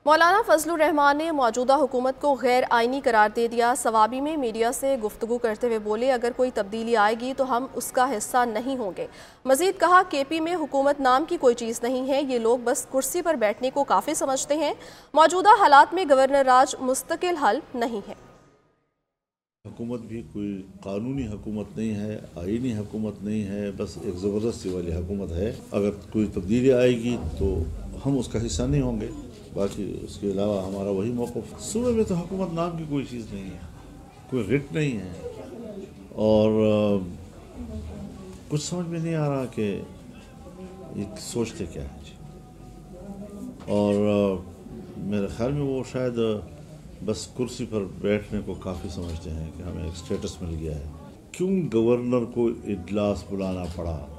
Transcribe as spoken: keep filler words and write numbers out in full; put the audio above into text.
मौलाना फजलुर रहमान ने मौजूदा हुकूमत को गैर आइनी करार दे दिया। सवाबी में मीडिया से गुफ्तगू करते हुए बोले, अगर कोई तब्दीली आएगी तो हम उसका हिस्सा नहीं होंगे। मजीद कहा, के पी में हुकूमत नाम की कोई चीज़ नहीं है, ये लोग बस कुर्सी पर बैठने को काफ़ी समझते हैं। मौजूदा हालात में गवर्नर राज मुस्तकिल हल नहीं है। हुकूमत भी कोई कानूनी हुकूमत नहीं है, आईनी हुकूमत नहीं है, बस एक ज़बरदस्ती वाली हुकूमत है। अगर कोई तब्दीली आएगी तो हम उसका हिस्सा नहीं होंगे, बाकी उसके अलावा हमारा वही मौक़िफ़। सूबे में तो हुकूमत नाम की कोई चीज़ नहीं है, कोई रिट नहीं है, और आ, कुछ समझ में नहीं आ रहा कि ये सोचते क्या है। और आ, मेरे ख्याल में वो शायद बस कुर्सी पर बैठने को काफ़ी समझते हैं कि हमें एक स्टेटस मिल गया है। क्यों गवर्नर को इजलास बुलाना पड़ा?